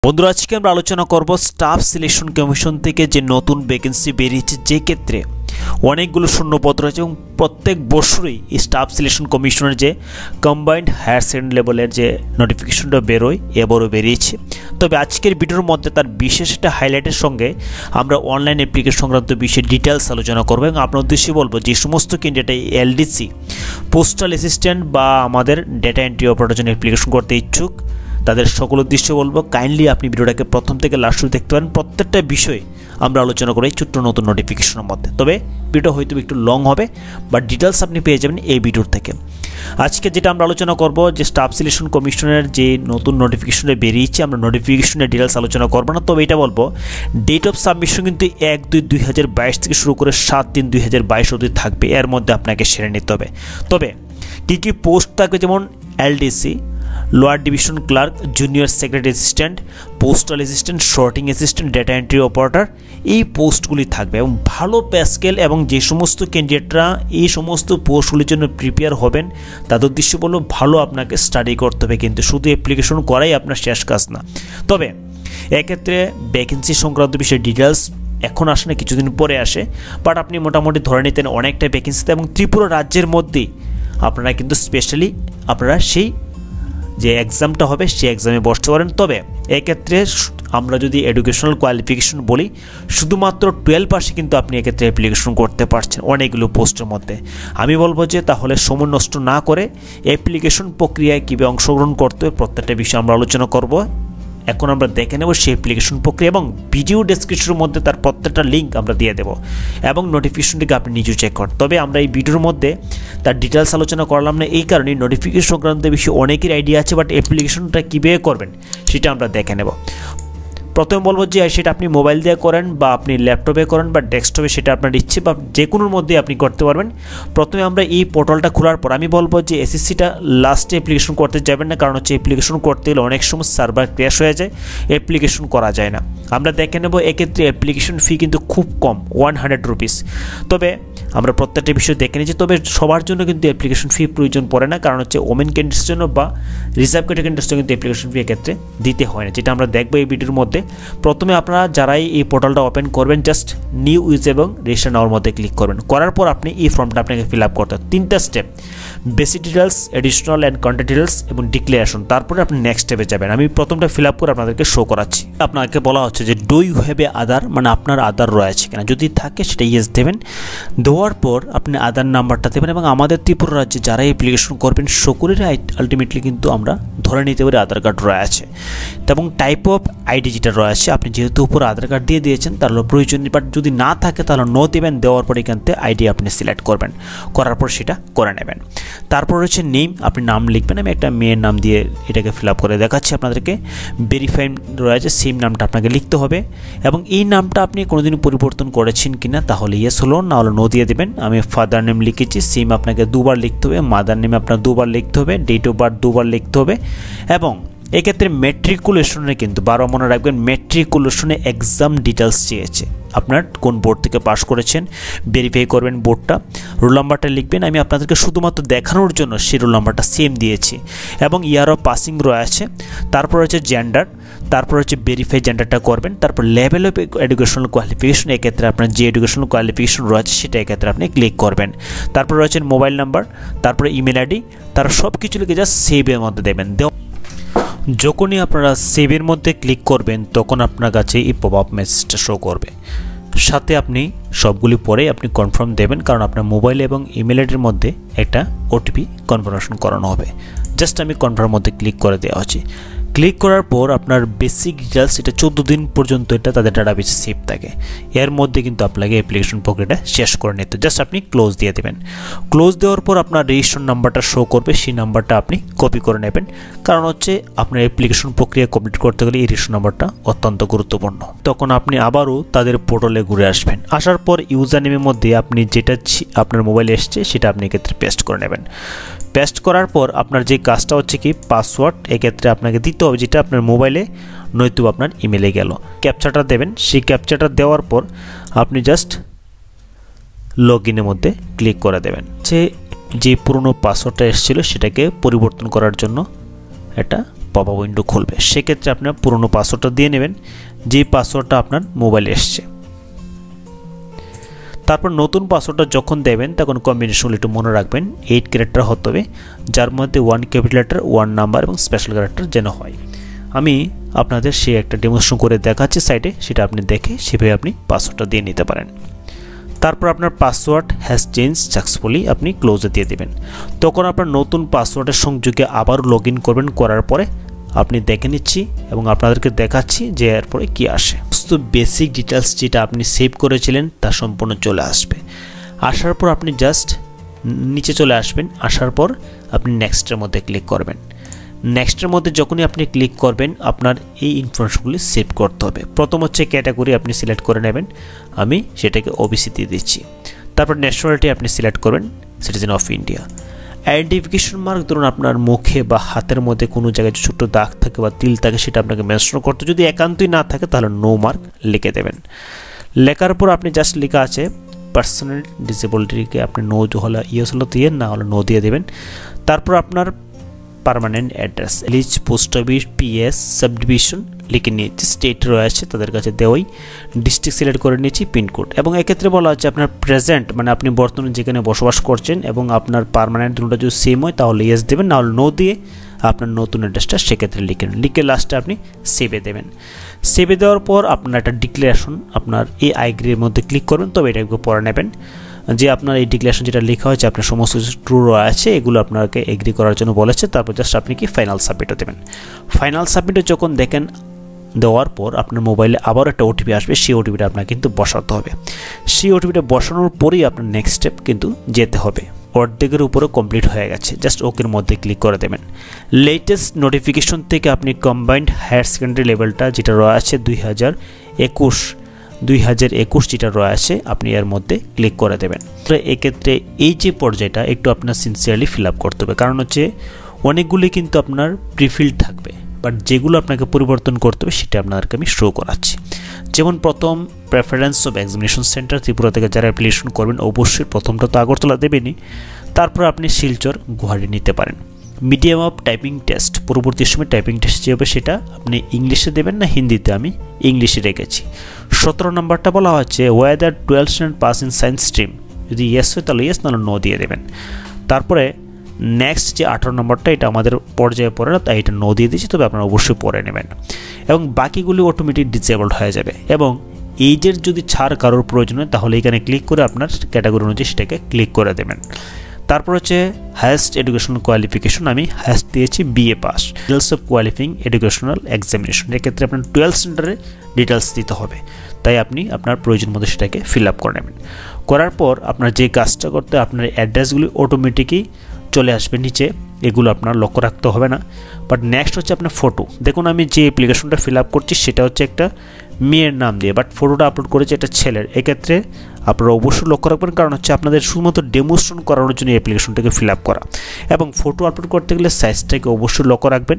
বন্ধুরা আজকে আমরা আলোচনা করব স্টাফ সিলেকশন কমিশন থেকে যে নতুন ভ্যাকেন্সি বেরিয়েছে, যে ক্ষেত্রে অনেকগুলো শূন্যপদ রয়েছে এবং প্রত্যেক বছরই স্টাফ সিলেকশন কমিশনের যে কম্বাইন্ড হায়ার সেকেন্ডারি লেভেলের যে নোটিফিকেশনটা বেরোয় এবারও বেরিয়েছে। তবে আজকের ভিডিওর মধ্যে তার বিশেষ একটা হাইলাইটের সঙ্গে আমরা অনলাইন অ্যাপ্লিকেশন সংক্রান্ত বিষয়ে ডিটেলস আলোচনা করবো এবং আপনার উদ্দেশ্যে বলবো যে সমস্ত ক্যান্ডিডেট এলডিসি পোস্টাল অ্যাসিস্ট্যান্ট বা আমাদের ডেটা এন্ট্রি অপারেটরের জন্য অ্যাপ্লিকেশন করতে ইচ্ছুক তাদের সকল উদ্দেশ্যে বলবো কাইন্ডলি আপনি ভিডিওটাকে প্রথম থেকে লাস্ট অবধি দেখতে পারেন। প্রত্যেকটা বিষয়ে আমরা আলোচনা করি ছোট্ট নতুন নোটিফিকেশনের মধ্যে। তবে ভিডিও হয়তো একটু লং হবে, বাট ডিটেলস আপনি পেয়ে যাবেন এই ভিডিওর থেকে। আজকে যেটা আমরা আলোচনা করব যে স্টাফ সিলেকশন কমিশনের যে নতুন নোটিফিকেশনে বেরিয়েছে, আমরা নোটিফিকেশনের ডিটেলস আলোচনা করবো না। তবে এটা বলবো ডেট অফ সাবমিশন কিন্তু 1-2-2022 থেকে শুরু করে 7-3-2022 অবধি থাকবে। এর মধ্যে আপনাকে সেরে নিতে হবে। তবে কী কী পোস্ট থাকবে, যেমন LDC, lower division clerk, junior secretary assistant, postal assistant, sorting assistant, data entry operator, এই পোস্টগুলি থাকবে এবং ভালো পে স্কেল। এবং যে সমস্ত ক্যান্ডিডেটরা এই সমস্ত পোস্টগুলির জন্য প্রিপেয়ার হবেন তাদের উদ্দেশ্য বলবো ভালো আপনাকে স্টাডি করতে হবে, কিন্তু শুধু অ্যাপ্লিকেশন করাই আপনার শেষ কাজ না। তবে এক্ষেত্রে ভ্যাকেন্সি সংক্রান্ত বিষয়ে ডিটেলস এখন আসে না, কিছুদিন পরে আসে, বাট আপনি মোটামুটি ধরে নিতেন অনেকটা ভ্যাকেন্সিতে। এবং ত্রিপুরা রাজ্যের মধ্যেই আপনারা কিন্তু স্পেশালি আপনারা সেই যে এক্সামটা হবে সেই এক্সামে বসতে পারেন। তবে এক্ষেত্রে আমরা যদি এডুকেশনাল কোয়ালিফিকেশন বলি, শুধুমাত্র 12 পাসে কিন্তু আপনি এক্ষেত্রে অ্যাপ্লিকেশন করতে পারছেন অনেকগুলো পোস্টের মধ্যে। আমি বলবো যে তাহলে সময় নষ্ট না করে অ্যাপ্লিকেশন প্রক্রিয়ায় কীভাবে অংশগ্রহণ করতে হবে প্রত্যেকটা বিষয় আমরা আলোচনা করব। এখন আমরা দেখে নেব সেই অ্যাপ্লিকেশন প্রক্রিয়া এবং ভিডিও ডেসক্রিপশনের মধ্যে তার প্রত্যেকটা লিঙ্ক আমরা দিয়ে দেবো এবং নোটিফিকেশনটিকে আপনি নিজেও চেক করেন। তবে আমরা এই ভিডিওর মধ্যে তার ডিটেলস আলোচনা করলাম না, এই কারণে নোটিফিকেশন সংক্রান্ত বিষয়ে অনেকের আইডিয়া আছে, বাট অ্যাপ্লিকেশনটা কীভাবে করবেন সেটা আমরা দেখে নেব। প্রথমে বলবো যে সেটা আপনি মোবাইল দিয়ে করেন বা আপনি ল্যাপটপে করেন বা ডেস্কটপে, সেটা আপনার ইচ্ছে বা যে কোনোর মধ্যে আপনি করতে পারবেন। প্রথমে আমরা এই পোর্টালটা খোলার পর আমি বলবো যে এসএসসিটা লাস্টে অ্যাপ্লিকেশন করতে যাবেন না, কারণ হচ্ছে অ্যাপ্লিকেশন করতে গেলে অনেক সময় সার্ভার ক্র্যাশ হয়ে যায়, অ্যাপ্লিকেশন করা যায় না। আমরা দেখে নেব এক্ষেত্রে অ্যাপ্লিকেশন ফি কিন্তু খুব কম, 100 রুপিস। তবে আমরা প্রত্যেকটা বিষয় দেখে নিয়েছি। তবে সবার জন্য কিন্তু অ্যাপ্লিকেশন ফি প্রয়োজন পড়ে না, কারণ হচ্ছে ওমেন ক্যান্ডিডেটসের জন্য বা রিজার্ভ ক্যাটাগরি ক্যান্ডিডেটসের জন্য কিন্তু অ্যাপ্লিকেশন ফি এক্ষেত্রে দিতে হয় না, যেটা আমরা দেখবো এই ভিডিওর মধ্যে। প্রথমে আপনারা যারাই এই পোর্টালটা ওপেন করবেন জাস্ট নিউ ইউজ এবং রেজিস্টার নাওয়ার মধ্যে ক্লিক করবেন। করার পর আপনি এই ফর্মটা আপনাকে ফিল আপ করতে হবে। 3টা step, basic details, additional and content details এবং ডিক্লারেশন। তারপরে আপনি নেক্সট স্টেপে যাবেন। আমি প্রথমটা ফিল আপ করে আপনাদেরকে শো করাচ্ছি। আপনাকে বলা হচ্ছে যে do you have a Aadhaar, মানে আপনার আধার রয়েছে কিনা, যদি থাকে সেটা ইয়েস দেবেন। দেওয়ার পর আপনি আধার নাম্বারটা দেবেন এবং আমাদের ত্রিপুরা রাজ্যে যারা অ্যাপ্লিকেশন করবেন সকলেরই আলটিমেটলি কিন্তু আমরা ধরে নিতে পারি আধার কার্ড রয়েছে এবং টাইপ অফ আইডি যেটা রয়েছে, আপনি যেহেতু উপরে আধার কার্ড দিয়ে দিয়েছেন তাহলে প্রয়োজন নেই, বাট যদি না থাকে তাহলে নো দেবেন। দেওয়ার পর এখান থেকে আইডি আপনি সিলেক্ট করবেন, করার পর সেটা করে নেবেন। তারপর হচ্ছে নেম, আপনি নাম লিখবেন। আমি একটা মেয়ের নাম দিয়ে এটাকে ফিল আপ করে দেখাচ্ছি আপনাদেরকে। ভেরিফাই রয়েছে, সেম নামটা আপনাকে লিখতে হবে এবং এই নামটা আপনি কোনোদিন পরিবর্তন করেছেন কিনা তাহলে ইয়েস হলো, না হলে নো দিয়ে দেবেন। আমি ফাদার নেম লিখেছি, সেম আপনাকে 2বার লিখতে হবে। মাদার নেম আপনার 2বার লিখতে হবে। ডেট অফ বার্থ 2বার লিখতে হবে। এবং এক্ষেত্রে ম্যাট্রিকুলেশনে কিন্তু 12 মনে রাখবেন, ম্যাট্রিকুলেশনে এক্সাম ডিটেলস চেয়েছে, আপনার কোন বোর্ড থেকে পাস করেছেন ভেরিফাই করবেন বোর্ডটা। রোল নাম্বারটা লিখবেন। আমি আপনাদেরকে শুধুমাত্র দেখানোর জন্য সেই রোল নাম্বারটা সেম দিয়েছি এবং ইয়ার অফ পাসিং রয়েছে। তারপর হচ্ছে জেন্ডার, তারপর হচ্ছে ভেরিফাই জেন্ডারটা করবেন। তারপর লেভেল অফ এডুকেশনাল কোয়ালিফিকেশন, এক্ষেত্রে আপনার যে এডুকেশনাল কোয়ালিফিকেশন রয়েছে সেটা এক্ষেত্রে আপনি ক্লিক করবেন। তারপর রয়েছে মোবাইল নাম্বার, তারপরে ইমেল আইডি, তার সব কিছু লিখে জাস্ট সেভের মধ্যে দেবেন। যখনই আপনারা সেভের মধ্যে ক্লিক করবেন তখন আপনার কাছে এই পপ আপ মেসেজটা শো করবে। সাথে আপনি সবগুলি পরে আপনি কনফার্ম দেবেন, কারণ আপনার মোবাইল এবং ইমেল আইডির মধ্যে একটা ওটিপি কনফার্মেশন করানো হবে। জাস্ট আমি কনফার্ম মধ্যে ক্লিক করে দেওয়া হচ্ছে। ক্লিক করার পর আপনার বেসিক ডিটেলস এটা 14 দিন পর্যন্ত এটা তাদের ডাটাবেসে সেভ থাকে। এর মধ্যে কিন্তু আপনাকে অ্যাপ্লিকেশন প্রক্রিয়াটা শেষ করে নিতে জাস্ট আপনি ক্লোজ দিয়ে দেবেন। ক্লোজ দেওয়ার পর আপনার রেজিস্ট্রেশন নাম্বারটা শো করবে, সেই নাম্বারটা আপনি কপি করে নেবেন, কারণ হচ্ছে আপনার অ্যাপ্লিকেশন প্রক্রিয়া কমপ্লিট করতে গেলে এই রেজিস্ট্রেশন নাম্বারটা অত্যন্ত গুরুত্বপূর্ণ। তখন আপনি আবারও তাদের পোর্টালে ঘুরে আসবেন। আসার পর ইউজার নেমের মধ্যে আপনি যেটা আপনার মোবাইলে এসছে সেটা আপনি এক্ষেত্রে পেস্ট করে নেবেন। পেস্ট করার পর আপনার যে কাজটা হচ্ছে কি পাসওয়ার্ড এক্ষেত্রে আপনাকে দিতে হবে, যেটা আপনার মোবাইলে নয়তো আপনার ইমেলে গেল। ক্যাপচাটা দেবেন। সেই ক্যাপচাটা দেওয়ার পর আপনি জাস্ট লগ ইনের মধ্যে ক্লিক করে দেবেন। যে পুরনো পাসওয়ার্ডটা এসেছিল সেটাকে পরিবর্তন করার জন্য একটা পপআপ উইন্ডো খুলবে। সেক্ষেত্রে আপনার পুরনো পাসওয়ার্ডটা দিয়ে নেবেন, যে পাসওয়ার্ডটা আপনার মোবাইলে এসছে। তারপর নতুন পাসওয়ার্ডটা যখন দেবেন তখন কম্বিনেশনগুলো একটু মনে রাখবেন, 8 ক্যারেক্টার হতে হবে, যার মধ্যে 1 ক্যাপিটাল লেটার, 1 নাম্বার এবং স্পেশাল ক্যারেক্টার যেন হয়। আমি আপনাদের সেই একটা ডেমনস্ট্রেশন করে দেখাচ্ছি সাইডে, সেটা আপনি দেখে সেভাবে আপনি পাসওয়ার্ডটা দিয়ে নিতে পারেন। তারপর আপনার পাসওয়ার্ড হ্যাজ চেঞ্জ সাকসেসফুলি আপনি ক্লোজে দিয়ে দেবেন। তখন আপনার নতুন পাসওয়ার্ডের সংযোগে আবার লগ ইন করবেন, করার পরে আপনি দেখে নিচ্ছি এবং আপনাদেরকে দেখাচ্ছি যে এরপরে কি আসে। তো বেসিক ডিটেলস যেটা আপনি সেভ করেছিলেন তা সম্পূর্ণ চলে আসবে। আসার পর আপনি জাস্ট নিচে চলে আসবেন, আসার পর আপনি নেক্সটের মধ্যে ক্লিক করবেন। নেক্সটের মধ্যে যখনই আপনি ক্লিক করবেন আপনার এই ইনফরমেশনগুলি সেভ করতে হবে। প্রথম হচ্ছে ক্যাটাগরি আপনি সিলেক্ট করে নেবেন, আমি সেটাকে ওবিসি দিয়ে দিচ্ছি। তারপর ন্যাশনালিটি আপনি সিলেক্ট করবেন citizen of India. Identification mark ধরুন আপনার মুখে বা হাতের মধ্যে কোনো জায়গায় ছোট্ট দাগ থাকে বা তিল থাকে সেটা আপনাকে মেনশন করতে, যদি একান্তই না থাকে তাহলে নো মার্ক লিখে দেবেন। লেখার পর আপনি জাস্ট লেখা আছে পার্সোনাল ডিসেবিলিটিকে আপনি নো হলে ইয়েস হলে দিয়ে, না হলে নো দিয়ে দেবেন। তারপর আপনার পার্মানেন্ট অ্যাড্রেস, লিজ, post office, PS, sub division লিখে নিয়েছি, স্টেট রয়েছে তাদের কাছে দেওয়াই, ডিস্ট্রিক্ট সিলেক্ট করে নিয়েছি, পিনকোড। এবং এক্ষেত্রে বলা হচ্ছে আপনার প্রেজেন্ট মানে আপনি বর্তমানে যেখানে বসবাস করছেন এবং আপনার পার্মানেন্ট দুটো যদি সেম হয় তাহলে ইয়েস দেবেন, না হলে নো দিয়ে আপনার নতুন অ্যাড্রেসটা সেক্ষেত্রে লিখে লাস্টে আপনি সেভে দেবেন। সেভে দেওয়ার পর আপনার একটা ডিক্লারেশন আপনার এই আইগ্রির মধ্যে ক্লিক করবেন, তবে এটা একটু পড়ে নেবেন যে আপনার এই ডিক্লারেশন যেটা লেখা হয়েছে আপনার সমস্ত কিছু ট্রু রয়েছে, এগুলো আপনাকে এগ্রি করার জন্য বলেছে। তারপর জাস্ট আপনি কি ফাইনাল সাবমিটও দেবেন। ফাইনাল সাবমিটে যখন দেখেন দেওয়ার পর আপনার মোবাইলে আবার একটা ওটিপি আসবে, সেই ওটিপিটা আপনাকে কিন্তু বসাতে হবে। সেই ওটিপিটা বসানোর পরেই আপনার নেক্সট স্টেপ কিন্তু যেতে হবে। অর্ধেকের উপরে কমপ্লিট হয়ে গেছে, জাস্ট ওকের মধ্যে ক্লিক করে দেবেন। লেটেস্ট নোটিফিকেশন থেকে আপনি কম্বাইন্ড হায়ার সেকেন্ডারি লেভেলটা যেটা রয়েছে 2021 যেটা রয়েছে আপনি এর মধ্যে ক্লিক করে দেবেন। তো এক্ষেত্রে এই যে পর্যায়টা একটু আপনার সিনসিয়ারলি ফিল আপ করতে হবে, কারণ হচ্ছে অনেকগুলি কিন্তু আপনার প্রিফিল্ড থাকবে, বাট যেগুলো আপনাকে পরিবর্তন করতে হবে সেটা আপনাদেরকে আমি শো করাচ্ছি। যেমন প্রথম preference of examination centre, Tripura থেকে যারা অ্যাপ্লিকেশন করবেন অবশ্যই প্রথমটা তো আগরতলা দেবেনই, তারপর আপনি শিলচর, গুয়াহাটি নিতে পারেন। মিডিয়াম অফ টাইপিং টেস্ট, পরবর্তী সময় টাইপিং টেস্ট যে হবে সেটা আপনি ইংলিশে দেবেন না হিন্দিতে, আমি ইংলিশে রেখেছি। 17 নম্বরটা বলা হচ্ছে whether 12 student pass in science stream, যদি ইয়েস হয় তাহলে ইয়েস, নাহলে নো দিয়ে দেবেন। তারপরে নেক্সট যে 18 নম্বরটা এটা আমাদের পর্যায়ে পড়ে না, তাই এটা নো দিয়ে দিয়েছি, তবে আপনারা অবশ্যই পড়ে নেবেন। এবং বাকিগুলি অটোমেটিক ডিসেবলড হয়ে যাবে। এবং এইজের যদি ছাড় কারোর প্রয়োজন হয় তাহলে এখানে ক্লিক করে আপনার ক্যাটাগরি অনুযায়ী সেটাকে ক্লিক করে দেবেন। তারপর হচ্ছে হায়েস্ট এডুকেশনাল কোয়ালিফিকেশন, আমি হায়েস্ট দিয়েছি BA pass. Details of qualifying educational examination, এক্ষেত্রে আপনার 12 সেন্টারে ডিটেলস দিতে হবে, তাই আপনি আপনার প্রয়োজন মতো সেটাকে ফিল আপ করে নেবেন। করার পর আপনার যে কাজটা করতে আপনার অ্যাড্রেসগুলি অটোমেটিকই চলে আসবে নিচে, এগুলো আপনার লক্ষ্য রাখতে হবে না। বাট নেক্সট হচ্ছে আপনার ফটো। দেখুন আমি যে অ্যাপ্লিকেশনটা ফিল আপ করছি সেটা হচ্ছে একটা মেয়ের নাম দিয়ে, বাট ফটোটা আপলোড করেছে এটা ছেলের। এক্ষেত্রে আপনারা অবশ্যই লক্ষ্য রাখবেন, কারণ হচ্ছে আপনাদের শুধুমাত্র ডেমোস্ট্রেশন করানোর জন্য অ্যাপ্লিকেশনটাকে ফিল আপ করা। এবং ফটো আপলোড করতে গেলে সাইজটাকে অবশ্যই লক্ষ্য রাখবেন,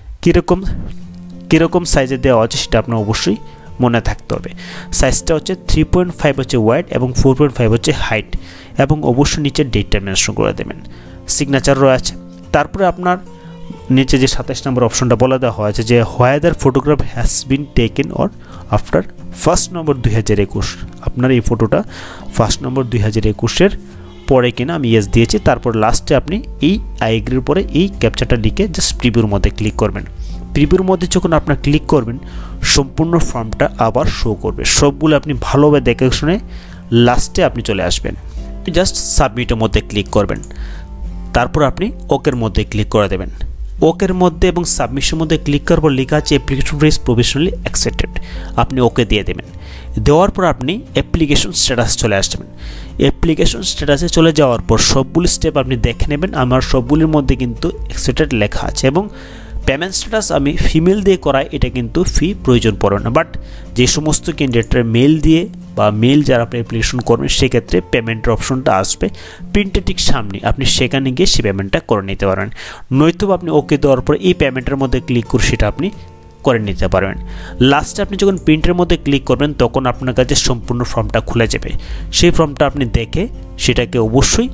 কীরকম সাইজে দেওয়া আছে সেটা আপনার অবশ্যই মনে থাকতে হবে। সাইজটা হচ্ছে 3.5 হচ্ছে ওয়াইড এবং 4.5 হচ্ছে হাইট, এবং অবশ্যই নিচে ডেটটা মেনশন করে দেবেন। সিগনেচার রয়েছে। তারপরে আপনার নিচে যে 27 নম্বর অপশনটা বলে দেওয়া হয়েছে যে whether photograph has been taken or after 1 November 2021, আপনার এই ফটোটা 1 নভেম্বর 2021-এর পরে কিনা আমি ইয়েস দিয়েছি। তারপর লাস্টে আপনি এই আইগ্রির পরে এই ক্যাপচারটা লিখে জাস্ট প্রিভিউর মধ্যে ক্লিক করবেন। প্রিভিউর মধ্যে যখন আপনার ক্লিক করবেন সম্পূর্ণ ফর্মটা আবার শো করবে, সবগুলো আপনি ভালোভাবে দেখে শুনে লাস্টে আপনি চলে আসবেন, জাস্ট সাবমিটের মধ্যে ক্লিক করবেন। তারপর আপনি ওকের মধ্যে ক্লিক করে দেবেন। ওকের মধ্যে এবং সাবমিশনের মধ্যে ক্লিক করার পর লেখা আছে অ্যাপ্লিকেশন ইজ প্রভিশনালি অ্যাকসেপ্টেড, আপনি ওকে দিয়ে দেবেন। দেওয়ার পর আপনি অ্যাপ্লিকেশন স্ট্যাটাস চলে আসবেন। অ্যাপ্লিকেশন স্ট্যাটাসে চলে যাওয়ার পর সবগুলি স্টেপ আপনি দেখে নেবেন। আমার সবগুলির মধ্যে কিন্তু অ্যাকসেপ্টেড লেখা আছে, এবং পেমেন্ট স্ট্যাটাস আমি ফিমেল দিয়ে করাই, এটা কিন্তু ফি প্রয়োজন পড়ে না। বাট যে সমস্ত ক্যান্ডিডেটরা মেল দিয়ে বা মেল যারা আপনি অ্যাপ্লিকেশন করবেন সেক্ষেত্রে পেমেন্টের অপশনটা আসবে প্রিন্টের ঠিক সামনে, আপনি সেখানে গিয়ে সেই পেমেন্টটা করে নিতে পারবেন। নয়তো আপনি ওকে দেওয়ার পর এই পেমেন্টের মধ্যে ক্লিক করে সেটা আপনি করে নিতে পারবেন। লাস্টে আপনি যখন প্রিন্টের মধ্যে ক্লিক করবেন তখন আপনার কাছে সম্পূর্ণ ফর্মটা খুলে যাবে। সেই ফর্মটা আপনি দেখে সেটাকে অবশ্যই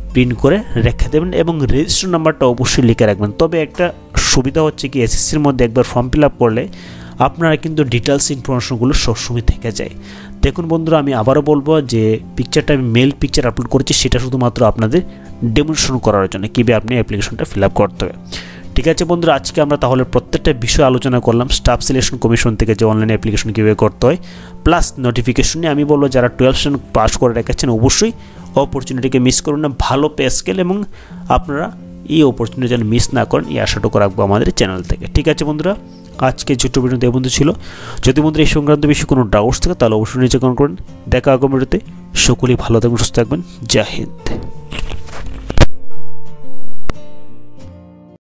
প্রিন্ট করে রেখে দেবেন এবং রেজিস্ট্রেশন নাম্বারটা অবশ্যই লিখে রাখবেন। তবে একটা সুবিধা হচ্ছে কি এসএসসির মধ্যে একবার ফর্ম ফিল আপ করলে আপনারা কিন্তু ডিটেলস ইনফরমেশনগুলো সবসময় থেকে যায়। দেখুন বন্ধুরা, আমি আবারও বলবো যে পিকচারটা আমি মেল পিকচার আপলোড করেছি, সেটা শুধুমাত্র আপনাদের ডেমনস্ট্রেশন করার জন্য কীভাবে আপনি অ্যাপ্লিকেশনটা ফিল আপ করতে হবে। ঠিক আছে বন্ধুরা, আজকে আমরা তাহলে প্রত্যেকটা বিষয় আলোচনা করলাম। স্টাফ সিলেকশন কমিশন থেকে যে অনলাইন অ্যাপ্লিকেশন কীভাবে করতে হয় প্লাস নোটিফিকেশন নিয়ে। আমি বলবো যারা 12 স্ট্যান্ডার্ড পাস করে রেখেছেন অবশ্যই অপরচুনিটিকে মিস করুন না, ভালো পে স্কেল এবং আপনারা এই অপরচুনিটি যেন মিস না করেন, এই আশাটুকু রাখবো আমাদের চ্যানেল থেকে। ঠিক আছে বন্ধুরা, আজকে ছোট্ট ভিডিওতে এই বন্ধু ছিল। যদি বন্ধুরা এই সংক্রান্ত বিষয়ে কোনো ডাউটস থাকে তাহলে অবশ্যই নিচে কমেন্ট করুন। দেখা আগামী ভিডিওতে। সকলেই ভালো থাকবেন, সুস্থ থাকবেন। জয় হিন্দ।